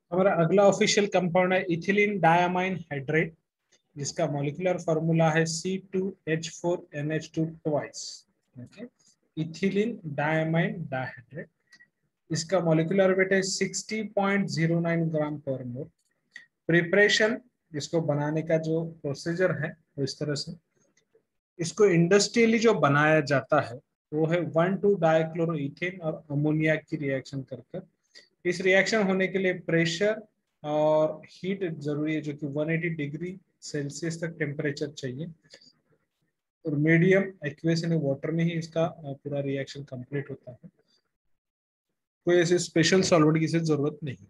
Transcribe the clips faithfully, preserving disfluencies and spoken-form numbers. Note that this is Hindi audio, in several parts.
हमारा अगला ऑफिशियल कंपाउंड है इथिलीन डायमाइन हाइड्रेट, जिसका मॉलिक्यूलर फॉर्मूला है C two H four N H two twice. Okay, ethylene diamine dihydrate, इसका मॉलिक्यूलर वेट है sixty point zero nine gram per mole. Preparation, इसको बनाने का जो प्रोसीजर है वो इस तरह से, इसको इंडस्ट्रियली जो बनाया जाता है वो है वन टू डाइक्लोरोइथेन और अमोनिया की रिएक्शन कर कर। इस रिएक्शन होने के लिए प्रेशर और हीट जरूरी है, जो कि वन एटी डिग्री सेल्सियस तक टेम्परेचर चाहिए, और मीडियम एक्वेस यानी वाटर में ही इसका पूरा रिएक्शन कंप्लीट होता है। कोई ऐसे स्पेशल सॉल्वेंट की जरूरत नहीं।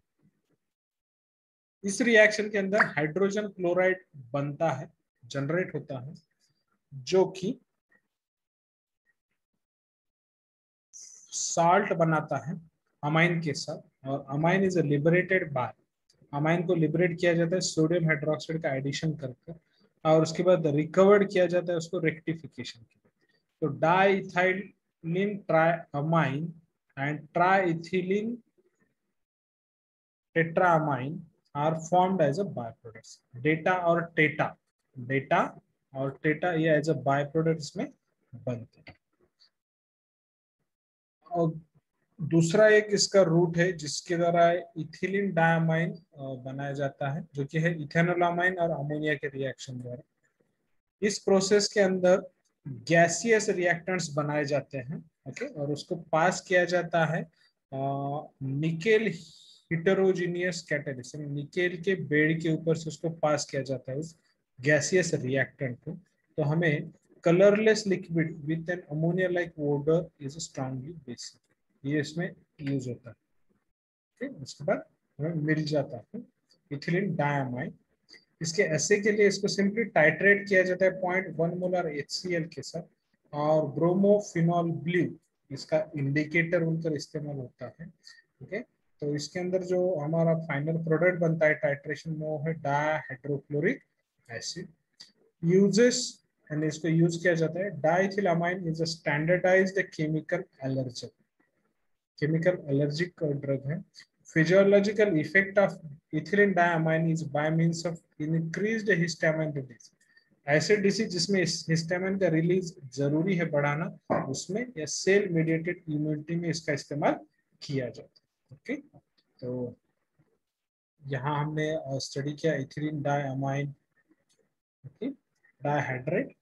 इस रिएक्शन के अंदर हाइड्रोजन क्लोराइड बनता है, जनरेट होता है, जो कि साल्ट बनाता है अमाइन के साथ, और amine is liberated by, amine को लिबरेट किया जाता है सोडियम हाइड्रोक्साइड का एडिशन करके, और उसके बाद रिकवर्ड किया जाता है उसको रेक्टिफिकेशन के। तो diethylene triamine and triethylene tetraamine are formed as a by products. DETA और टेटा, डेटा और टेटा ये एज अ बाय प्रोडक्ट इसमें बनते हैं। और दूसरा एक इसका रूट है जिसके द्वारा इथिलीन डायमाइन बनाया जाता है, जो कि है इथेनोलामाइन और अमोनिया के रिएक्शन द्वारा। इस प्रोसेस के अंदर गैसियस रिएक्टेंट्स बनाए जाते हैं, ओके, और उसको पास किया जाता है निकेल हिटेरोजीनियस कैटलिस्ट, निकेल के बेड के ऊपर से उसको पास किया जाता है उस गैसियस रिएक्टेंट को। तो हमें colourless liquid with an ammonia like odour is strongly basic, ये इसमें यूज होता है। ठीक, उसके बाद हमें मिल जाता है इथिलीन डायमाइन। इसके एसे के लिए इसको सिंपली टाइट्रेट किया जाता है point one molar H C L के साथ, और ब्रोमोफिनॉल ब्लू इसका इंडिकेटर उनका इस्तेमाल होता है। ओके, तो इसके अंदर जो हमारा फाइनल प्रोडक्ट बनता है टाइट्रेशन में, वो है डाइहाइड्रोक्लोरिक एसिड। यूजेस, एंड इसको यूज किया जाता है, diethylamine is a standardised chemical allergen, chemical allergic drug है। Physiological effect of ethylene diamine is by means of increased histamine release. ऐसे डिसीज जिसमें हिस्टामाइन का रिलीज जरूरी है बढ़ाना, उसमें या सेल मीडिएटेड इम्यूनिटी में इसका इस्तेमाल किया जाता है। ओके, तो यहाँ हमने स्टडी किया इथिलीन डायमाइन, ओके, डाइहाइड्रेट,